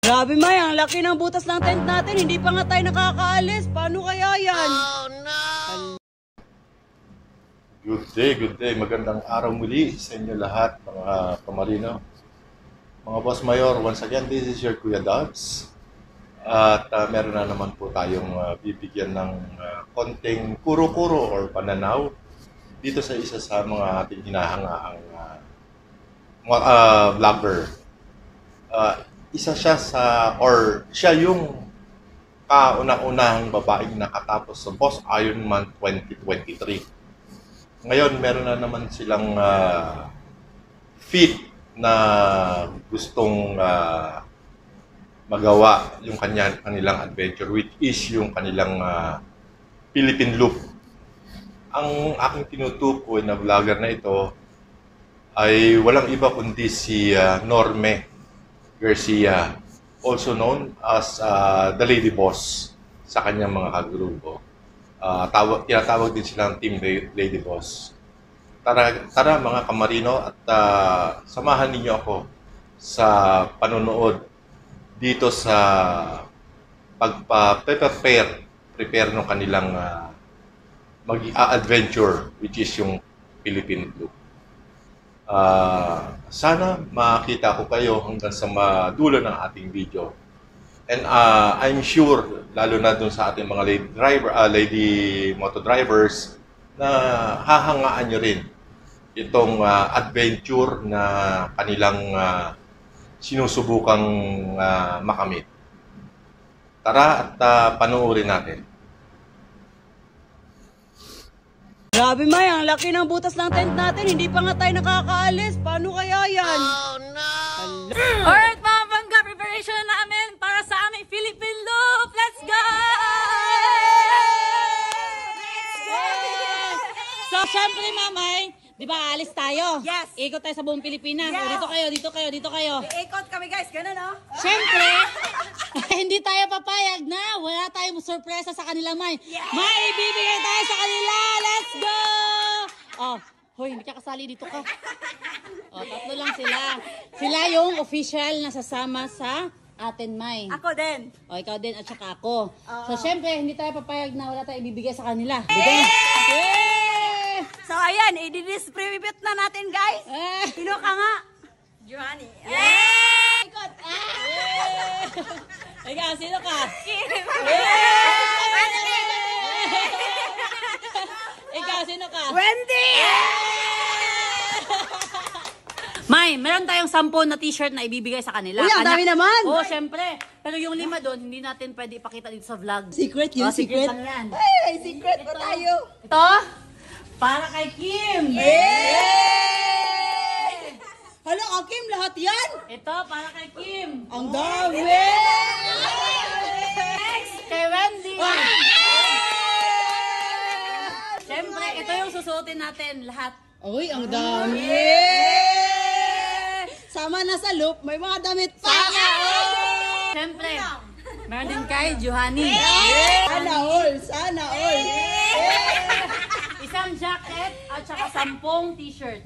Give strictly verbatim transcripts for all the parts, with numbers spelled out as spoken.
Grabe, May, ang laki ng butas ng tent natin. Hindi pa nga tayo nakakaalis. Paano kaya yan? Oh, no! Good day, good day. Magandang araw muli sa inyo lahat, mga kamarino. Mga Boss Mayor, once again, this is your Kuya Dubs. At uh, meron na naman po tayong uh, bibigyan ng uh, konting kuro-kuro or pananaw dito sa isa sa mga ating hinahangaang uh, mga uh, vlogger. Uh, isa siya sa, or siya yung kauna-unahang babaeng nakatapos sa Boss Ironman twenty twenty-three. Ngayon, meron na naman silang uh, feat na gustong uh, magawa yung kanya, kanilang adventure, which is yung kanilang uh, Philippine Loop. Ang aking tinutukoy na vlogger na ito ay walang iba kundi si uh, Norme Garcia, also known as uh, the Lady Boss sa kanyang mga kagrupo. Uh, tawag, tinatawag din silang Team Lady Boss. Tara, tara mga kamarino at uh, samahan ninyo ako sa panonood dito sa pagpa-prepare prepare ng kanilang uh, mag-adventure, which is yung Philippine Loop. Uh, sana makita ko kayo hanggang sa madulo ng ating video. And uh, I'm sure, lalo na dun sa ating mga lady driver, uh, lady moto drivers, na hahangaan nyo rin itong uh, adventure na kanilang uh, sinusubukang uh, makamit. Tara at uh, panoorin natin. Grabe, May, ang laki ng butas ng tent natin. Hindi pa nga tayo nakakaalis. Paano kaya yan? Oh, no! Alright, mga bangga, preparation na namin para sa aming Philippine Loop. Let's go! Let's go! So, syempre, Mamay, di ba, alis tayo? Yes. Ikot tayo sa buong Pilipinas. Yeah. O, dito kayo, dito kayo, dito kayo. Ikot kami, guys. Ganun, no? Syempre, hindi tayo papayag na wala tayong sorpresa sa kanila, May. Yes. May ibibigay tayo sa kanila. Let's go! Oh, hoy, hindi ka kasali, dito ka. Oh, tatlo lang sila. Sila yung official na sasama sa atin, May. Ako din. O, ikaw din at saka ako. Oo. So, syempre, hindi tayo papayag na wala tayong ibibigay sa kanila. Bigay. Yeah! So, ayan, i-distribute na natin, guys. Eh. Sino ka nga? Johnny. Yeah! Ikot! Ah! Ikaw, sino ka? Ikaw, sino ka? Wendy! May, meron tayong sampo na t-shirt na ibibigay sa kanila. Uy, ang dami naman! Oo, oh, syempre. Pero yung lima doon, hindi natin pwede ipakita dito sa vlog. Secret yun, Oh, secret. secret. lang yan. Ay, secret pa tayo. Ito, para kay Kim. Yay! Hala, Akim, lahat yan? Ito, para kay Kim. Ang dami! Next, kay Wendy. Syempre, ito yung susuotin natin lahat. Uy, ang dami! Sama na sa loop, may mga damit pa! Syempre, meron din kay Johanny. Sana all! Sana all! Isang jacket at saka sampung t-shirt.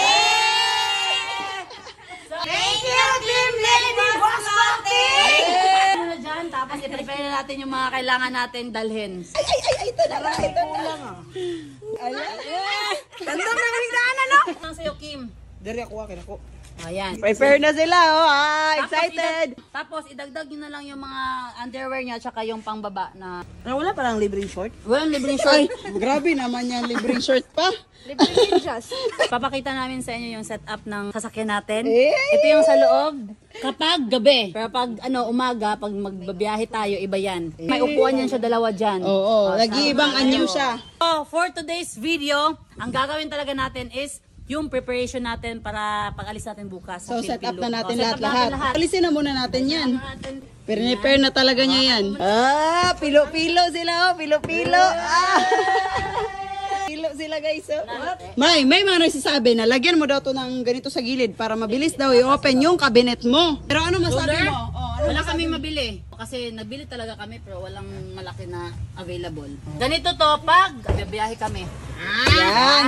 So, Thank you, Team Lady Boss Party! ano na dyan, tapos i-prepare na natin yung mga kailangan natin dalhin. Ay, ay, ay, ito na lang, ito na. Ayan. Gandang na biglaan, ano? Ang sa'yo, Kim. Dari ako, akin ako. Ayan. Prepare na sila, oh, ah, Tapos excited! idag- Tapos, idagdag nyo na lang yung mga underwear niya at saka yung pangbaba na... Ah, wala palang libreng short? Walang libreng Ay, short. grabe naman yan, libreng short pa. Papakita namin sa inyo yung setup ng sasakyan natin. Eh! Ito yung sa loob kapag gabi. Pero pag ano, umaga, pag magbabiyahe tayo, iba yan. May upuan yan siya, dalawa dyan. Oo, Oh, nag-iibang sama anyo tayo. siya. So, for today's video, ang gagawin talaga natin is yung preparation natin para pag-alis natin bukas. So, sa set up Philippine na Loop. natin Oh, set up lahat-lahat. natin Alisin na muna natin yan. Natin. Prepare na talaga niya yan. Ah, pilo-pilo sila, oh, pilo-pilo. Ah. Pilo sila, guys, oh. May, may mga nagsasabi na lagyan mo daw to ng ganito sa gilid para mabilis daw i-open yung cabinet mo. Pero ano masabi Shoulder? mo? Oh, ano Wala masabi kaming mo? mabili. Kasi nagbili talaga kami pero walang malaki na available. Ganito to pag bibiyahe kami. Yan.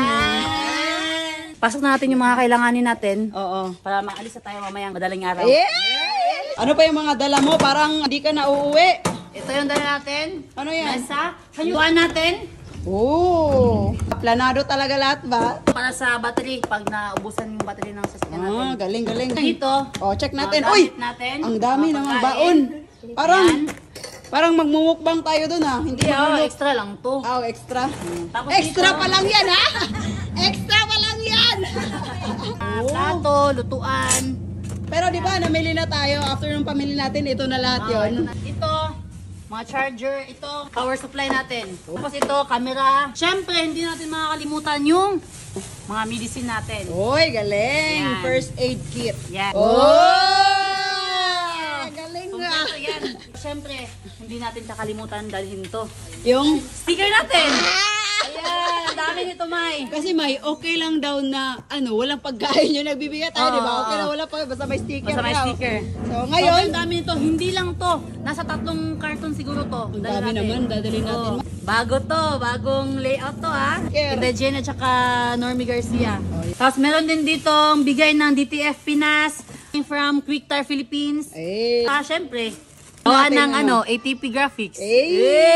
Pasok na natin yung mga kailanganin natin Oo. para maalis na tayo mamayang madaling araw. Yeah! Ano pa yung mga dala mo? Parang hindi ka na uuwi. Ito yung dala natin. Ano yan? Nasa kanyuan natin. Oo. Planado talaga lahat ba? Para sa battery. Pag naubusan yung battery ng sasakyan natin. Ah, galing, galing. Dito. Oh, check natin. mga Uy! gamit natin. Ang dami Mga namang pagkain. baon. Parang, Yan. parang magmumukbang tayo dun ha. Hindi Hindi, oh, maglulok. extra lang to. Oh, extra. Tapos Extra dito, pa lang yan ha? Extra pa lang yan! ah, Oh. plato, lutuan. Pero di ba, namili na tayo. After nung pamili natin, ito na lahat Ah, ito, yon. na- ito, mga charger, ito, power supply natin. Tapos ito, camera. Siyempre, hindi natin makakalimutan yung mga medicine natin. Uy, galing! Yan. First aid kit. Yan. Oh! Galing nga! Kompleto yan. Siyempre, hindi natin kakalimutan dalhin to. Yung, Sticker natin! Ayan, ang dami nito, May. kasi may okay lang daw na, ano, walang pagkain yung nagbibigay tayo, Oo, di ba? Okay oo. na wala pa, basta may sticker. Basta may daw. sticker. So, Ngayon, ngayon, ang dami nito. Hindi lang to. Nasa tatlong karton siguro to. Ang Dali dami naman, dadalhin natin. Oo. Bago to. Bagong layout to, ha. Care. Kina Jen at saka Normie Garcia. Tapos meron din dito ang bigay ng D T F Pinas from Quicktar Philippines. eh, Ah, syempre. Gawa Natin ng ano? ano, A T P Graphics. Eh.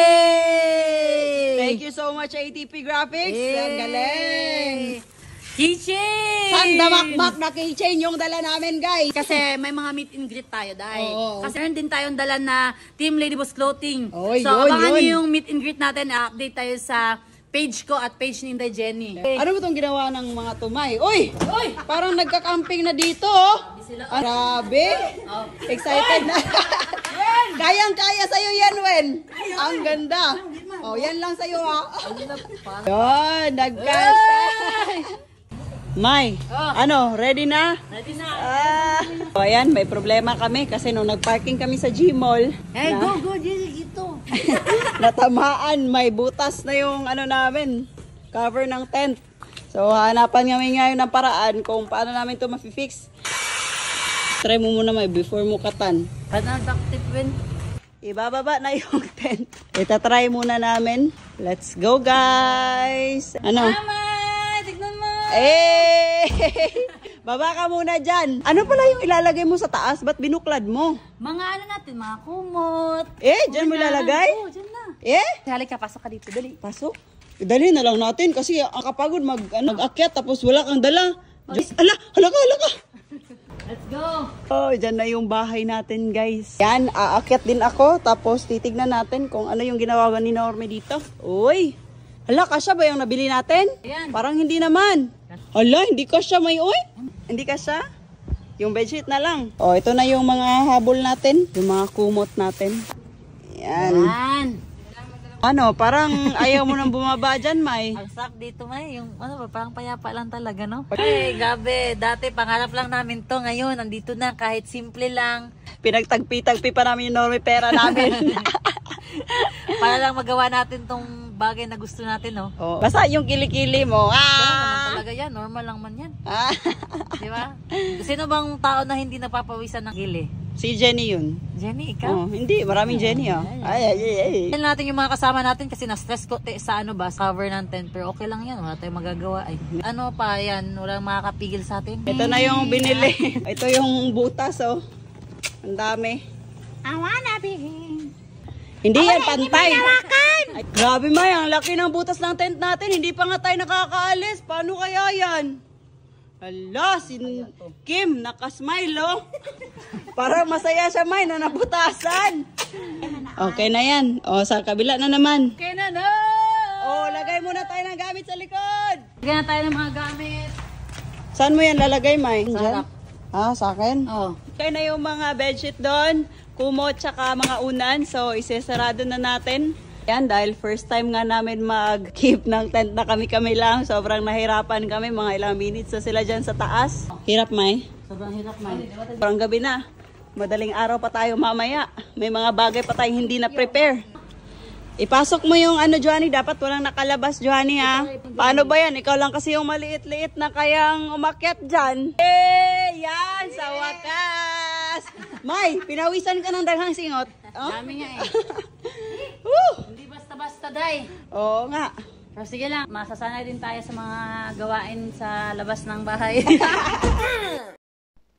Yay! thank you so much A T P Graphics. Ang galing. Keychain! Sandamakmak na keychain yung dala namin, guys. Kasi may mga meet and greet tayo, dahil. Oo. Kasi meron din tayong dala na Team Ladyboss Clothing. Oy, so, yun, abangan yun. niyo yung meet and greet natin. I-update tayo sa page ko at page ni Inday Jenny. Ano ba itong ginawa ng mga tumay? Uy! Uy! Parang nagka-camping na dito, oh. Ah, grabe. Oh. Excited na. Kayang-kaya sa'yo yan, Wen. Ang ganda. Oh, yan lang sa'yo, ha. Yan, nagkasay. May, Oh. ano, ready na? Ready na. Ah. So, ayan, may problema kami kasi nung nag-parking kami sa G-Mall, Hey, na, go, go, Jenny, ito. natamaan, may butas na yung ano namin, cover ng tent. So, hanapan kami ngayon ng paraan kung paano namin ito ma-fix. Try mo muna may before mo katan. Ano, Doctor Win? Ibababa na yung tent. Itatry muna namin. Let's go, guys! Ano? Mama, tignan mo. Eh! Baba ka muna dyan. Ano pala yung ilalagay mo sa taas? Ba't binuklad mo? Mga ano natin, mga kumot. Eh, dyan mo ilalagay? Oo, dyan na. Eh? Halika, pasok ka dito, dali. Pasok. Dali na lang natin kasi ang kapagod mag, ano, mag-akyat tapos wala kang dala. Diyos, ala, hala ka, hala ka. Let's go. Oh, dyan na yung bahay natin, guys. Yan, aakyat din ako tapos titignan natin kung ano yung ginawa ni Normie dito. Uy, hala, kasya ba yung nabili natin? Ayan. Parang hindi naman. Hala, hindi kasya may uy. Hindi kasya? Yung bedsheet na lang. Oh, ito na yung mga habol natin. Yung mga kumot natin. Yan. Yan. Ano, parang ayaw mo nang bumaba dyan, May. Ang sak dito, May. Yung ano ba, parang payapa lang talaga, no? Ay, gabi. Dati, pangarap lang namin to. Ngayon, nandito na. Kahit simple lang. Pinagtagpi-tagpi pa namin yung Normie pera namin. Para lang magawa natin tong bagay na gusto natin, no? Oh, basta yung kilikili mo. Ganun naman Ah! talaga yan. Normal lang man yan. Ah! Di ba? Sino bang tao na hindi napapawisan ng gili? Si Jenny yun. Jenny, ikaw? Oh, hindi, maraming Jenny oh. Ay, ay, ay, ay. Tignan natin yung mga kasama natin kasi na-stress ko te- sa ano ba, sa cover ng tent. Pero okay lang yan, wala tayong magagawa. Ay, ano pa yan, walang makakapigil sa atin. Ito na yung binili. Ito yung butas oh. Ang dami. I wanna be. Hindi yan pantay. Ay, grabe May, ang laki ng butas ng tent natin. Hindi pa nga tayo nakakaalis. Paano kaya yan? Hala, si Kim, nakasmile oh. Parang masaya siya May na nabutasan. Okay na yan. O, sa kabila na naman. Okay na, no! O, lagay muna tayo ng gamit sa likod. Lagyan na tayo ng mga gamit. Saan mo yan lalagay, May? Sa Diyan? harap. Ah, sa akin? Oh. Okay na yung mga bedsheet doon, kumot, tsaka mga unan. So, isesarado na natin. Yan, dahil first time nga namin mag-keep ng tent na kami-kami lang. Sobrang nahirapan kami, mga ilang minutes na sila dyan sa taas. Hirap, May. Sobrang hirap, May. Parang gabi na. Madaling araw pa tayo mamaya. May mga bagay pa tayong hindi na prepare. Ipasok mo yung ano, Johnny. Dapat walang nakalabas, Johnny, ha? Paano ba yan? Ikaw lang kasi yung maliit-liit na kayang umakyat dyan. Eh, yan! Sa wakas! May, pinawisan ka ng daghang singot. Oh? Dami nga eh. Woo! Hindi basta-basta, day. Oo nga. Pero sige lang, masasanay din tayo sa mga gawain sa labas ng bahay.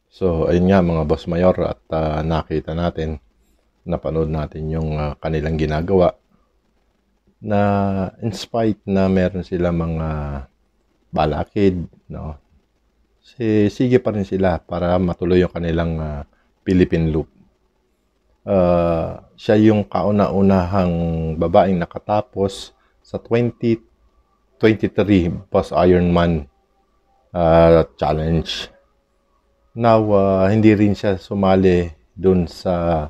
So, ayun nga mga boss mayor at uh, nakita natin, napanood natin yung uh, kanilang ginagawa na in spite na meron sila mga balakid, no? Si, sige pa rin sila para matuloy yung kanilang uh, Philippine Loop. Uh, siya yung kauna-unahang babaeng nakatapos sa twenty twenty-three Boss Ironman uh, Challenge. Now, uh, hindi rin siya sumali dun sa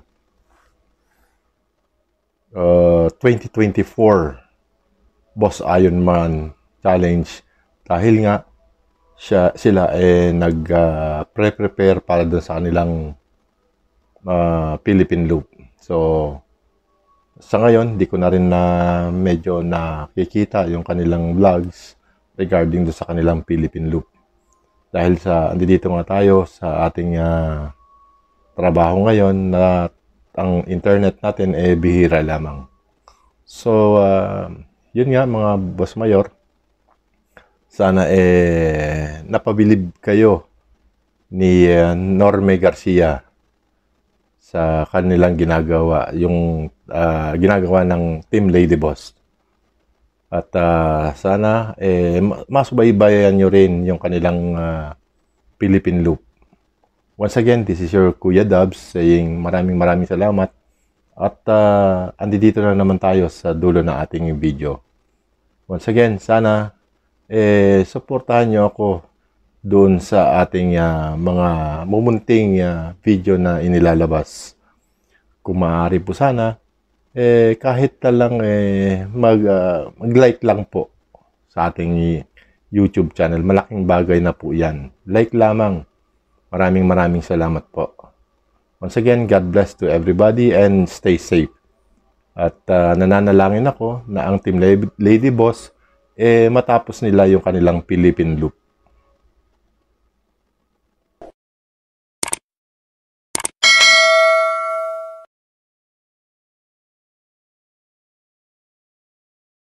uh, twenty twenty-four Boss Ironman Challenge dahil nga siya, sila eh nag-pre-prepare uh, para dun sa kanilang uh, Philippine Loop. So, sa ngayon, di ko na rin na medyo nakikita yung kanilang vlogs regarding do sa kanilang Philippine Loop. Dahil sa, andito nga tayo sa ating uh, trabaho ngayon na ang internet natin eh bihira lamang. So, uh, yun nga mga boss mayor, sana eh napabilib kayo ni uh, Norme Garcia sa kanilang ginagawa, yung uh, ginagawa ng Team Lady Boss. At uh, sana eh, masubaybayan nyo rin yung kanilang uh, Philippine Loop. Once again, this is your Kuya Dubs saying maraming maraming salamat. At uh, andito na naman tayo sa dulo ng ating video. Once again, sana eh, supportahan nyo ako doon sa ating uh, mga mumunting uh, video na inilalabas. Kung maaari po sana, eh, kahit na lang eh, mag, uh, mag-like lang po sa ating YouTube channel. Malaking bagay na po yan. Like lamang. Maraming maraming salamat po. Once again, God bless to everybody and stay safe. At uh, nananalangin ako na ang Team Lady Boss eh, matapos nila yung kanilang Philippine Loop.